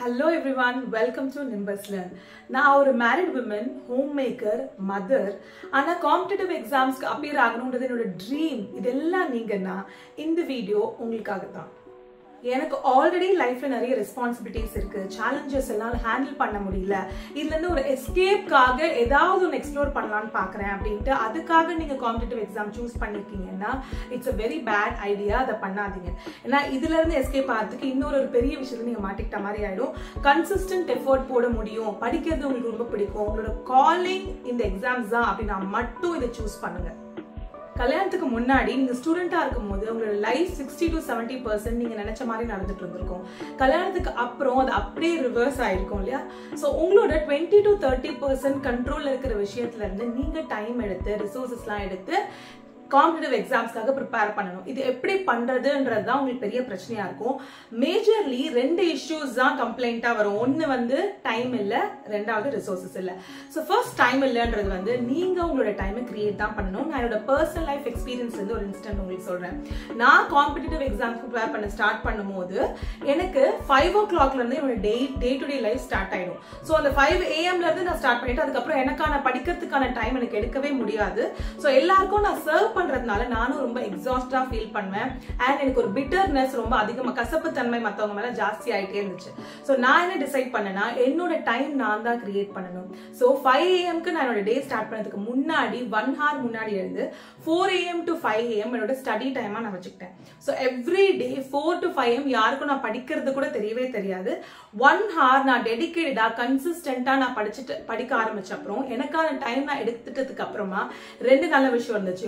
Hello everyone, welcome to NIMBUZ Learn. Now, a married woman, homemaker, mother, and a competitive exams appear aganundradhu dream. Idella neenga in the video ungalukkaga. எனக்கு already லைஃப்ல நிறைய responsibilities இருக்கு, challenges எல்லாம் handle பண்ண முடியல, இதுல இருந்து ஒரு எஸ்கேப்காக ஏதாவது ஒன்று எக்ஸ்ப்ளோர் பண்ணலாம்னு பாக்குறேன் அப்படின்ட்டு அதுக்காக நீங்க காம்படிட்டிவ் எக்ஸாம் சூஸ் பண்ணிருக்கீங்கன்னா it's a very bad idea. அதை பண்ணாதீங்க. ஏன்னா இதுல இருந்து எஸ்கேப் ஆகிறதுக்கு இன்னொரு பெரிய விஷயத்துல நீங்க மாட்டிக்கிட்ட மாதிரி ஆயிடும். கன்சிஸ்டன்ட் எஃபோர்ட் போட முடியும், படிக்கிறது உங்களுக்கு ரொம்ப பிடிக்கும், உங்களோட காலிங் இந்த எக்ஸாம்ஸ் தான் அப்படின்னா மட்டும் இதை சூஸ் பண்ணுங்க. கல்யாணத்துக்கு முன்னாடி நீங்க ஸ்டூடெண்டா இருக்கும் போது உங்களோட லைஃப் 60 to 70% நீங்க நினைச்ச மாதிரி நடந்துட்டு இருந்திருக்கும். கல்யாணத்துக்கு அப்புறம் அது அப்படியே ரிவர்ஸ் ஆயிருக்கும் இல்லையா? சோ உங்களோட 20 to 30% கண்ட்ரோல்ல இருக்கிற விஷயத்துல இருந்து நீங்க டைம் எடுத்து ரிசோர்சஸ் எல்லாம் எடுத்து காம்படிட்டிவ் எக்ஸாம்ஸ்க்காக ப்ரிப்பேர் பண்ணணும். இது எப்படி பண்றதுன்றது தான் உங்களுக்கு பெரிய பிரச்சனையா இருக்கும். மேஜர்லி ரெண்டு இஷ்யூஸ் தான் கம்ப்ளைண்டா வரும். ஒன்னு வந்து டைம் இல்ல, ரெண்டாவது ரிசோர்சஸ் இல்ல. சோ ஃபர்ஸ்ட் டைம் இல்லன்றது வந்து நீங்க உங்களோட டைமை கிரியேட் தான் பண்ணணும். நான் என்னோட பர்சனல் லைஃப் எக்ஸ்பீரியன்ஸ் வந்து ஒரு இன்ஸ்டன்ட் உங்களுக்கு சொல்றேன். நான் காம்படிட்டிவ் எக்ஸாம்ஸ்க்கு ப்ரிப்பேர் பண்ண ஸ்டார்ட் பண்ணும்போது எனக்கு 5 o'clockல இருந்து என்னோட day to day life start ஆயிடும். சோ அந்த 5 AM இருந்து நான் ஸ்டார்ட் பண்ணிட்டு அதுக்கப்புறம் எனக்கான படிக்கிறதுக்கான டைம் எனக்கு எடுக்கவே முடியாது. சோ எல்லாருக்கும் நான் சர்வ் பண்றதுனால நானும் ரொம்ப எக்ஸாஸ்டா ஃபீல் பண்ணுவேன். அண்ட் எனக்கு ஒரு பிட்டர்னஸ் ரொம்ப அதிகமா, கசப்பு தன்மை மத்தவங்க மேல ஜாஸ்தி ஆயிட்டே இருந்துச்சு. சோ நான் என்ன டிசைட் பண்ணேன்னா என்னோட டைம் நான் தான் கிரியேட் பண்ணணும். சோ 5 AM நான் என்னோட டே ஸ்டார்ட் பண்ணதுக்கு முன்னாடி 1 hour முன்னாடி இருந்து 4 AM to 5 AM என்னோட ஸ்டடி டைமா நான் வச்சுக்கிட்டேன். So every day 4 to 5 AM யாருக்கும் நான் படிக்கிறது கூட தெரியவே தெரியாது. 1 hour நான் டெடிகேட்டடா கன்சிஸ்டன்டா நான் படிக்க ஆரம்பிச்ச அப்புறம் எனக்கான டைம் நான் எடுத்துட்டதுக்கு அப்புறமா ரெண்டு நல்ல விஷயம் இருந்துச்சு.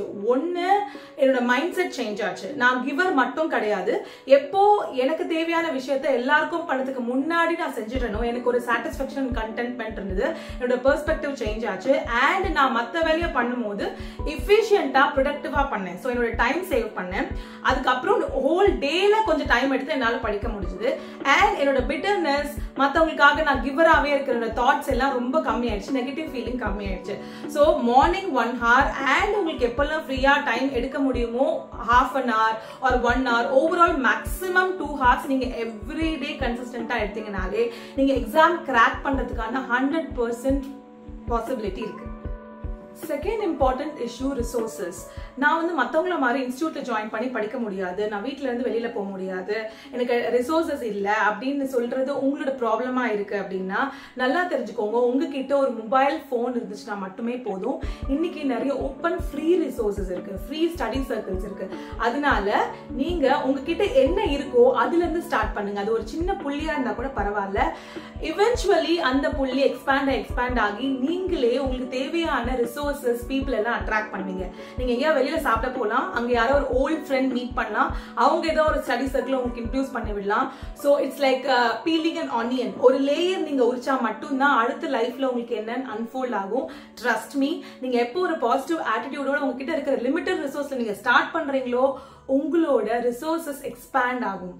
என்னோட மைண்ட் செட் சேஞ்ச் ஆச்சு. நான் கிவர் மட்டும் கிடையாது, எப்போ எனக்கு தேவையான விஷயத்தை எல்லாருக்கும் பண்ணதுக்கு முன்னாடி நான் செஞ்சிடணும். எனக்கு ஒரு சாட்டிஸ்ஃபேக்ஷன் கண்டென்ட்மெண்ட் இருந்தது. என்னோட பெர்ஸ்பெக்டிவ் சேஞ்ச் ஆச்சு. அண்ட் நான் மற்ற வேலையை பண்ணும்போது எஃபிஷியன்டா ப்ரொடக்டிவா பண்ணேன். ஸோ என்னோட டைம் சேவ் பண்ணேன். அதுக்கப்புறம் ஹோல் டேல கொஞ்சம் டைம் எடுத்து என்னால படிக்க முடிஞ்சது. அண்ட் என்னோட பிட்டர்னஸ், மற்றவங்களுக்காக நான் கிவராகவே இருக்கிற தாட்ஸ் எல்லாம் ரொம்ப கம்மி ஆயிடுச்சு. நெகட்டிவ் ஃபீலிங் கம்மி ஆயிடுச்சு. ஸோ மார்னிங் 1 hour அண்ட் உங்களுக்கு எப்பெல்லாம் ஃப்ரீயா டைம் எடுக்க முடியுமோ half an hour or 1 hour, overall maximum 2 hours நீங்க எவ்ரி டே கன்சிஸ்டன்டா எடுத்தீங்கனாலே நீங்க எக்ஸாம் கிராக் பண்றதுக்கான 100% பாசிபிலிட்டி இருக்கு. Second important issue resources. நான் வந்து மற்றவங்கள மாதிரி இன்ஸ்டியூட்ல ஜாயின் பண்ணி படிக்க முடியாது, நான் வீட்டுல இருந்து வெளியில போக முடியாது, எனக்கு ரிசோர்சஸ் இல்ல அப்படின்னு சொல்றது உங்களோட ப்ராப்ளமா இருக்கு அப்படின்னா நல்லா தெரிஞ்சுக்கோங்க. உங்ககிட்ட ஒரு மொபைல் போன் இருந்துச்சுன்னா மட்டுமே போதும். இன்னைக்கு நிறைய ஓப்பன் ஃப்ரீ ரிசோர்சஸ் இருக்கு, ஃப்ரீ ஸ்டடி சர்க்கிள்ஸ் இருக்கு. அதனால நீங்க உங்ககிட்ட என்ன இருக்கோ அதுல இருந்து ஸ்டார்ட் பண்ணுங்க. அது ஒரு சின்ன புள்ளியா இருந்தா கூட பரவாயில்ல. இவென்ச்சுவலி அந்த புள்ளி எக்ஸ்பேண்ட் ஆகி நீங்களே உங்களுக்கு தேவையான ரிசோர்சஸ் பீப்புள் எல்லாம் அட்ராக்ட் பண்ணுவீங்க. நீங்க எங்கேயா வெளியில சாப்பிட போலாம், அங்க யாரோ ஒரு ஓல்ட் ஃப்ரெண்ட் மீட் பண்ணலாம், அவங்க ஏதோ ஒரு ஸ்டடி சர்க்கிள் உங்களுக்கு இன்ட்ரோடியூஸ் பண்ணி விடலாம். So it's like peeling an onion. ஒரு லேயர் நீங்க உரிச்சா மட்டும்தான் அடுத்த லைஃப்ல உங்களுக்கு என்னன்னு அன்ஃபோல்ட் ஆகும். ட்ரஸ்ட் மீ, நீங்க எப்போ ஒரு பாசிட்டிவ் ஆட்டிடியூடோட உங்ககிட்ட இருக்கிற லிமிட்டட் ரிசோர்ஸ்ல நீங்க ஸ்டார்ட் பண்றீங்களோ உங்களோட ரிசோர்சஸ் எக்ஸ்பேண்ட் ஆகும்.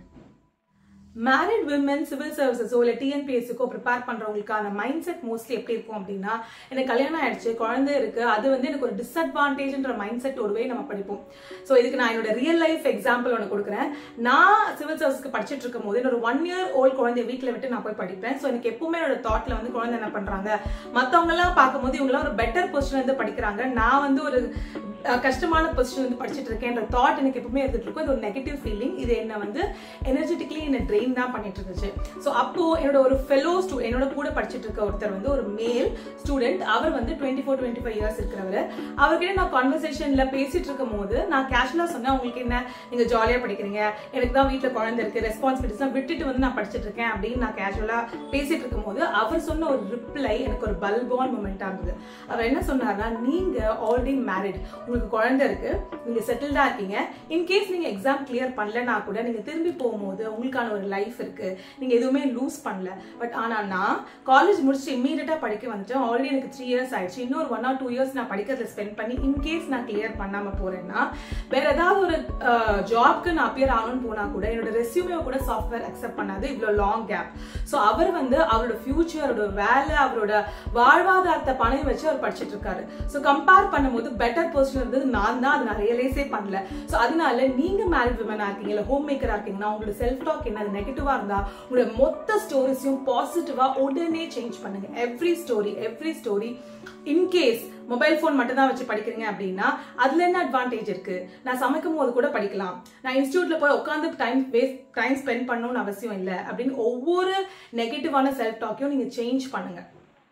மேரிட் விமன் சிவில் சர்வீசஸோ இல்லை டிஎன்பிஎஸ்சிக்கோ ப்ரிப்பேர் பண்றவங்களுக்கான மைண்ட் செட் மோஸ்ட்லி எப்படி இருக்கும் அப்படின்னா, எனக்கு கல்யாணம் ஆயிடுச்சு, குழந்தை இருக்கு, அது வந்து எனக்கு ஒரு டிஸ்அட்வான்டேஜ்ன்ற மைண்ட் செட் ஒருவே நம்ம படிப்போம். ஸோ இதுக்கு நான் என்னோட ரியல் லைஃப் எக்ஸாம்பிள் ஒன்று கொடுக்குறேன். நான் சிவில் சர்வீஸ்க்கு படிச்சுட்டு இருக்கும் போது என்னோட 1 year old குழந்தைய வீட்டில் விட்டு நான் போய் படிப்பேன். ஸோ எனக்கு எப்பவுமே என்னோட தாட்ல வந்து குழந்தை என்ன பண்றாங்க, மற்றவங்க எல்லாம் பார்க்கும்போது இவங்களாம் ஒரு பெட்டர் பொசிஷன் இருந்து படிக்கிறாங்க, நான் வந்து ஒரு கஷ்டமான பொசிஷன் வந்து படிச்சுட்டு இருக்கேன்ற தாட் எனக்கு எப்பவுமே இருந்துட்டு இருக்கும். இது ஒரு நெகட்டிவ் ஃபீலிங். இது என்ன வந்து எனர்ஜெட்டிக்கலி என்ன ட்ரெயின் தான் பண்ணிட்டு இருந்துச்சு. ஸோ அப்போ என்னோட ஒரு ஃபெலோ என்னோட கூட படிச்சுட்டு இருக்க ஒருத்தர் வந்து ஒரு மேல் ஸ்டூடெண்ட். அவர் வந்து 24-25 years இருக்கிறவர். அவர்கிட்ட நான் கான்வர்சேஷன்ல பேசிட்டு இருக்கும் போது நான் கேஷுவலா சொன்னேன், உங்களுக்கு என்ன, நீங்க ஜாலியா படிக்கிறீங்க, எனக்கு தான் வீட்டுல குழந்தை இருக்கு, ரெஸ்பான்சிபிலிட்டிஸ் விட்டுட்டு வந்து நான் படிச்சுட்டு இருக்கேன் அப்படின்னு நான் கேஷுவலா பேசிட்டு இருக்கும் போது அவர் சொன்ன ஒரு ரிப்ளை எனக்கு ஒரு பல்பான் மொமெண்டா இருந்தது. அவர் என்ன சொன்னார்னா, நீங்க ஆல்ரெடி மேரிட், உங்களுக்கு குழந்தை இருக்கு, நீங்க செட்டில்டா இருக்கீங்க, இன்கேஸ் நீங்க எக்ஸாம் கிளியர் பண்ணலன்னா கூட நீங்க திரும்பி போகும்போது உங்களுக்கான ஒரு லைஃப் இருக்கு, நீங்க எதுவுமே லூஸ் பண்ணல. பட் ஆனா நான் காலேஜ் முடிச்சு இம்மீடியட்டா படிக்க வந்துட்டேன். ஆல்ரெடி எனக்கு 3 years ஆயிடுச்சு. இன்னொரு 1 or 2 years நான் படிக்கிறதுல ஸ்பெண்ட் பண்ணி இன்கேஸ் நான் கிளியர் பண்ணாம போறேன்னா வேற ஏதாவது ஒரு ஜாப்க்கு நான் அப்பியர் ஆகணும்னு போனா கூட என்னோட ரெஸ்யூமே கூட சாஃப்ட்வேர் அக்செப்ட் பண்ணாது, இவ்வளவு லாங் கேப். ஸோ அவர் வந்து அவரோட ஃபியூச்சர், அவரோட வேலை, அவரோட வாழ்வாதாரத்தை பணம் வச்சு அவர் படிச்சுட்டு இருக்காரு. ஸோ கம்பேர் பண்ணும்போது பெட்டர் பர்சன் இருந்தது நான் தான். அதை நான் ரியலைஸே பண்ணல. ஸோ அதனால நீங்க மேரிட் விமனா இருக்கீங்க, இல்லை ஹோம் மேக்கரா இருக்கீங்கன்னா உங்களோட செல்ஃப் டாக் என்ன, நெகட்டிவா இருந்தா உங்களோட மொத்த ஸ்டோரிஸையும் பாசிட்டிவா உடனே சேஞ்ச் பண்ணுங்க. Every story in case mobile phone மட்டும் தான் வச்சு படிக்கிறீங்க அப்படின்னா அதுல என்ன அட்வான்டேஜ் இருக்கு? நான் சமைக்கும் போது கூட படிக்கலாம், நான் இன்ஸ்டியூட்ல போய் உட்காந்து டைம் ஸ்பெண்ட் பண்ணணும்னு அவசியம் இல்லை அப்படின்னு ஒவ்வொரு நெகட்டிவான செல்ஃப் டாக்கையும் நீங்க சேஞ்ச் பண்ணுங்க.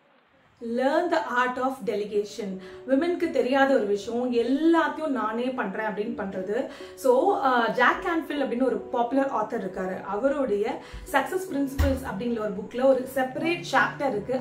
Learn the art of delegation. விமென்க்கு தெரியாத ஒரு விஷயம் எல்லாத்தையும் நானே பண்றேன் அப்படின்னு பண்றது. ஸோ ஜாக் கேன்ஃபில் அப்படின்னு ஒரு பாப்புலர் ஆத்தர் இருக்காரு, அவருடைய சக்சஸ் பிரின்சிபல்ஸ் அப்படிங்கிற ஒரு புக்ல ஒரு செப்பரேட் சாப்டர் இருக்கு.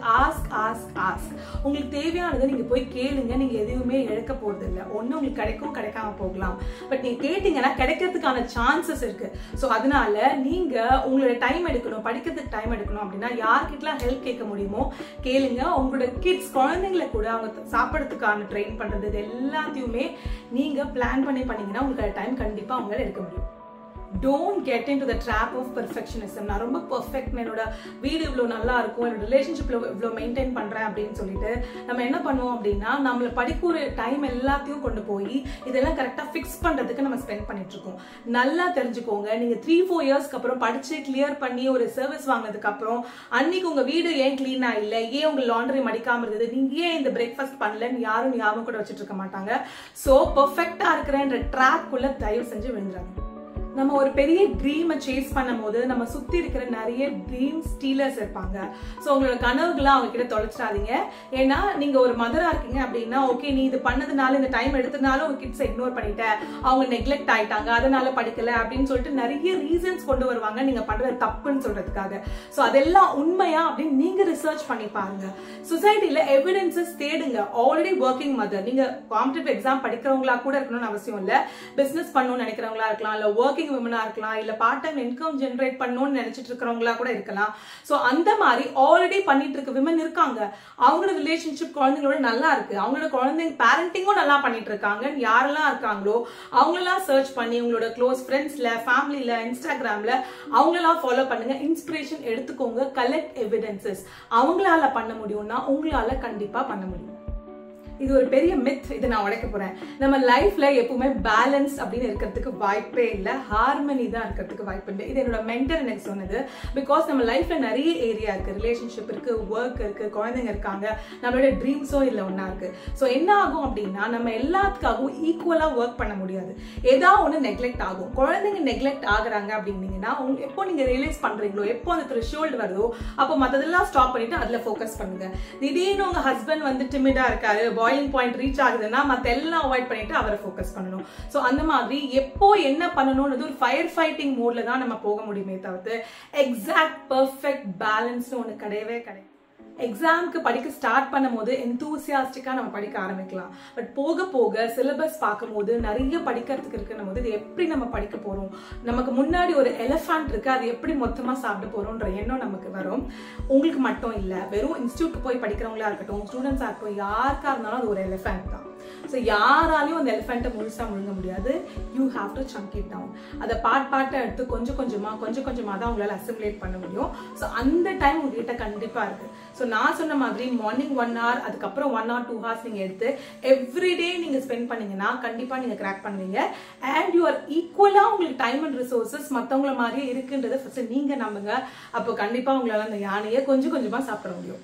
ஆஸ்க். உங்களுக்கு தேவையானதை நீங்க போய் கேளுங்க. நீங்க எதுவுமே இழக்க போறது இல்லை. ஒண்ணு உங்களுக்கு கிடைக்கும், கிடைக்காம போகலாம். பட் நீங்க கேட்டீங்கன்னா கிடைக்கிறதுக்கான சான்சஸ் இருக்கு. ஸோ அதனால நீங்க உங்களோட டைம் எடுக்கணும், படிக்கிறதுக்கு டைம் எடுக்கணும் அப்படின்னா யார்கிட்டலாம் ஹெல்ப் கேட்க முடியுமோ கேளுங்க. உங்களோட கிட்ஸ் குழந்தைங்களை கூட அவங்க சாப்பிட்றதுக்கான ட்ரெயின் பண்றது இது எல்லாத்தையுமே நீங்க பிளான் பண்ணீங்கன்னா உங்களுக்கு டைம் கண்டிப்பா அவங்களால எடுக்க முடியும். Don't get into the trap of perfectionism. நான் ரொம்ப பெர்ஃபெக்ட், என்னோட வீடு இவ்வளோ நல்லா இருக்கும், என்னோட ரிலேஷன்ஷிப்ல இவ்வளோ மெயின்டைன் பண்றேன் அப்படின்னு சொல்லிட்டு நம்ம என்ன பண்ணுவோம் அப்படின்னா நம்மள படிக்கிற டைம் எல்லாத்தையும் கொண்டு போய் இதெல்லாம் கரெக்டா ஃபிக்ஸ் பண்றதுக்கு நம்ம ஸ்பெண்ட் பண்ணிட்டு இருக்கோம். நல்லா தெரிஞ்சுக்கோங்க, நீங்க 3-4 இயர்ஸ்க்கு அப்புறம் படிச்சு கிளியர் பண்ணி ஒரு சர்வீஸ் வாங்கினதுக்கு அப்புறம் அன்னைக்கு உங்க வீடு ஏன் கிளீனா இல்லை, ஏன் உங்க லாண்டரி மடிக்காம இருந்தது, நீங்க ஏன் இந்த பிரேக்ஃபாஸ்ட் பண்ணலன்னு யாரும் ஞாபகம் கூட வச்சுட்டு இருக்க மாட்டாங்க. ஸோ பெர்ஃபெக்டா இருக்கிறன்ற ட்ராக்குள்ள தயவு செஞ்சு விழுந்துறாங்க. நம்ம ஒரு பெரிய ட்ரீமை சேஸ் பண்ணும் போது நம்ம சுத்தி இருக்கிற நிறைய ட்ரீம் ஸ்டீலர்ஸ் இருப்பாங்க. ஸோ உங்களோட கனவுகளை அவங்க கிட்ட தொலைச்சிடாதீங்க. ஏன்னா நீங்க ஒரு மதரா இருக்கீங்க அப்படின்னா ஓகே நீ இது பண்ணதுனால இந்த டைம் எடுத்ததுனால உங்க கிட்ஸை இக்னோர் பண்ணிட்ட, அவங்க நெக்லெக்ட் ஆயிட்டாங்க, அதனால படிக்கல அப்படின்னு சொல்லிட்டு நிறைய ரீசன்ஸ் கொண்டு வருவாங்க நீங்க பண்றது தப்புன்னு சொல்றதுக்காக. ஸோ அதெல்லாம் உண்மையா அப்படின்னு நீங்க ரிசர்ச் பண்ணி பாருங்க. சொசைட்டில எவிடன்சஸ் தேடுங்க. ஆல்ரெடி ஒர்க்கிங் மதர், நீங்க காம்படிட்டிவ் எக்ஸாம் படிக்கிறவங்களா கூட இருக்கணும்னு அவசியம் இல்லை, பிசினஸ் பண்ணணும்னு நினைக்கிறவங்களா இருக்கலாம், இல்ல ஒர்க்கிங் விமனா இருக்கலாம், இல்ல பார்ட் டைம் இன்கம் ஜெனரேட் பண்ணணும்னு நினைச்சிட்டு இருக்கிறவங்களா கூட இருக்கலாம். சோ அந்த மாதிரி ஆல்ரெடி பண்ணிட்டு இருக்க விமன் இருக்காங்க, அவங்களோட ரிலேஷன்ஷிப் குழந்தைங்களோட நல்லா இருக்கு, அவங்களோட குழந்தைங்க பேரண்டிங்கும் நல்லா பண்ணிட்டு இருக்காங்க. யாரெல்லாம் இருக்காங்களோ அவங்களெல்லாம் சர்ச் பண்ணி உங்களோட க்ளோஸ் ஃப்ரெண்ட்ஸ்ல, ஃபேமிலில, இன்ஸ்டாகிராம்ல அவங்களெல்லாம் ஃபாலோ பண்ணுங்க, இன்ஸ்பிரேஷன் எடுத்துக்கோங்க, கலெக்ட் எவிடன்சஸ். அவங்களால பண்ண முடியும்னா உங்களால கண்டிப்பா பண்ண முடியும். இது ஒரு பெரிய மித், இதை நான் உடைக்க போறேன். நம்ம லைஃப்ல எப்பவுமே பேலன்ஸ் அப்படின்னு இருக்கிறதுக்கு வாய்ப்பே இல்லை, ஹார்மனி தான் இருக்கிறதுக்கு வாய்ப்பு இல்லை. இது என்னோட மென்டர் எனக்கு சொன்னது. பிகாஸ் நம்ம லைஃப்ல நிறைய ஏரியா இருக்கு, ரிலேஷன்ஷிப் இருக்கு, ஒர்க் இருக்கு, குழந்தைங்க இருக்காங்க, நம்மளோட ட்ரீம்ஸும் இல்லை ஒன்னா இருக்கு. ஸோ என்ன ஆகும் அப்படின்னா நம்ம எல்லாத்துக்காகவும் ஈக்குவலா ஒர்க் பண்ண முடியாது, ஏதாவது ஒன்று நெக்லெக்ட் ஆகும். குழந்தைங்க நெக்லெக்ட் ஆகுறாங்க அப்படின்னீங்கன்னா எப்போ நீங்க ரியலைஸ் பண்றீங்களோ, எப்போ அந்த த்ரெஷோல்டு வருதோ அப்போ மற்றதெல்லாம் ஸ்டாப் பண்ணிட்டு அதுல ஃபோக்கஸ் பண்ணுங்க. திடீர்னு உங்க ஹஸ்பண்ட் வந்து டிமிடா இருக்காரு, பாயிலிங் பாயிண்ட் ரீச் ஆகுதுன்னா மத்த எல்லாம் அவாய்ட் பண்ணிட்டு அவரை ஃபோக்கஸ் பண்ணணும். சோ அந்த மாதிரி எப்போ என்ன பண்ணணும்னு ஒரு ஃபயர் ஃபைட்டிங் மோட்ல தான் நம்ம போக முடியுமே தவிர்த்து எக்ஸாக்ட் பெர்ஃபெக்ட் பேலன்ஸ் ஒன்று கிடையவே கிடையாது. எக்ஸாம்க்கு படிக்க ஸ்டார்ட் பண்ணும் போது எந்தூசியாஸ்டிக்கா நம்ம படிக்க ஆரம்பிக்கலாம். பட் போக போக சிலபஸ் பார்க்கும் போது நிறைய படிக்கிறதுக்கு இருக்குன்னும் போது இது எப்படி நம்ம படிக்க போறோம், நமக்கு முன்னாடி ஒரு எலிஃபண்ட் இருக்கு, அது எப்படி மொத்தமா சாப்பிட போறோம்ன்ற எண்ணம் நமக்கு வரும். உங்களுக்கு மட்டும் இல்ல, வெறும் இன்ஸ்டியூட்க்கு போய் படிக்கிறவங்களா இருக்கட்டும், ஸ்டூடெண்ட்ஸா இருக்கட்டும், யாருக்கா இருந்தாலும் அது ஒரு எலிஃபண்ட் தான். ஸோ யாராலையும் அந்த எலிஃபெண்ட்டை முழுசா முழுங்க முடியாது. You have to chunk it down. அதை பார்ட்டை எடுத்து கொஞ்சம் கொஞ்சமா தான் உங்களால அசிமுலேட் பண்ண முடியும். ஸோ அந்த டைம் உங்ககிட்ட கண்டிப்பா இருக்கு. ஸோ நான் சொன்ன மாதிரி மார்னிங் 1 hour, அதுக்கப்புறம் 1 or 2 hours நீங்க எடுத்து எவ்ரிடே நீங்க ஸ்பெண்ட் பண்ணீங்கன்னா கண்டிப்பா நீங்க கிராக் பண்ணுவீங்க. அண்ட் யூ ஆர் ஈக்குவலா உங்களுக்கு டைம் அண்ட் ரிசோர்சஸ் மற்றவங்கள மாதிரியே இருக்குன்றதை ஃபர்ஸ்ட் நீங்க நம்புங்க. அப்போ கண்டிப்பா உங்களால அந்த யானையை கொஞ்சம் கொஞ்சமா சாப்பிட முடியும்.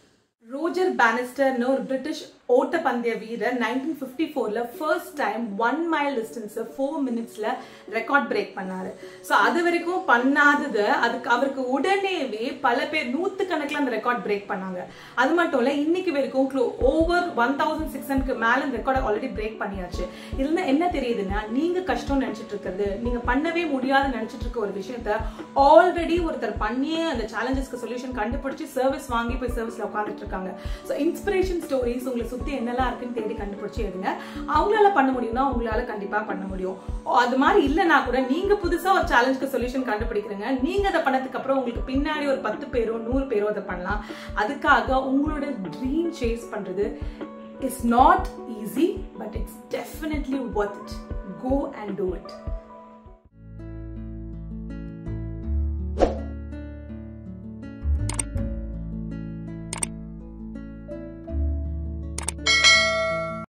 ரோஜர் பானிஸ்டர்னு ஒரு பிரிட்டிஷ் ஓட்டப்பந்தய வீரர் 1954ல ஃபர்ஸ்ட் டைம் 1 mile டிஸ்டன்ஸ் 4 minutesல ரெக்கார்ட் பிரேக் பண்ணாரு. ஸோ அது வரைக்கும் பண்ணாதது அதுக்கு அவருக்கு உடனேவே பல பேர் நூற்றுக்கணக்கில் அந்த ரெக்கார்ட் பிரேக் பண்ணாங்க. அது மட்டும் இல்ல, இன்னைக்கு வரைக்கும் ஓவர் 1600க்கு மேல இந்த ரெக்கார்ட் ஆல்ரெடி பிரேக் பண்ணியாச்சு. இதுல என்ன தெரியுதுன்னா, நீங்க கஷ்டம் நினைச்சிட்டு இருக்கிறது, நீங்க பண்ணவே முடியாதுன்னு நினைச்சிட்டு இருக்க ஒரு விஷயத்த ஆல்ரெடி ஒருத்தர் பண்ணியே அந்த சேலஞ்சஸ்க்கு சொல்யூஷன் கண்டுபிடிச்சு சர்வீஸ் வாங்கி போய் சர்வீஸ்ல உட்காந்துட்டு இருக்காங்க. ஸோ இன்ஸ்பிரேஷன் ஸ்டோரிஸ் உங்களை சுத்தி என்னெல்லாம் இருக்குன்னு தேடி கண்டுபிடிச்சு எடுங்க. அவங்களால பண்ண முடியும்னா உங்களால கண்டிப்பா பண்ண முடியும். அது மாதிரி இல்லைன்னா கூட நீங்க புதுசா ஒரு சேலஞ்சுக்கு சொல்யூஷன் கண்டுபிடிக்கிறீங்க, நீங்க அதை பண்ணதுக்கு அப்புறம் உங்களுக்கு பின்னாடி ஒரு 10 பேரோ 100 பேரோ அதை பண்ணலாம். அதுக்காக உங்களோட ட்ரீம் சேஸ் பண்றது is not easy, but it's definitely worth it. Go and do it.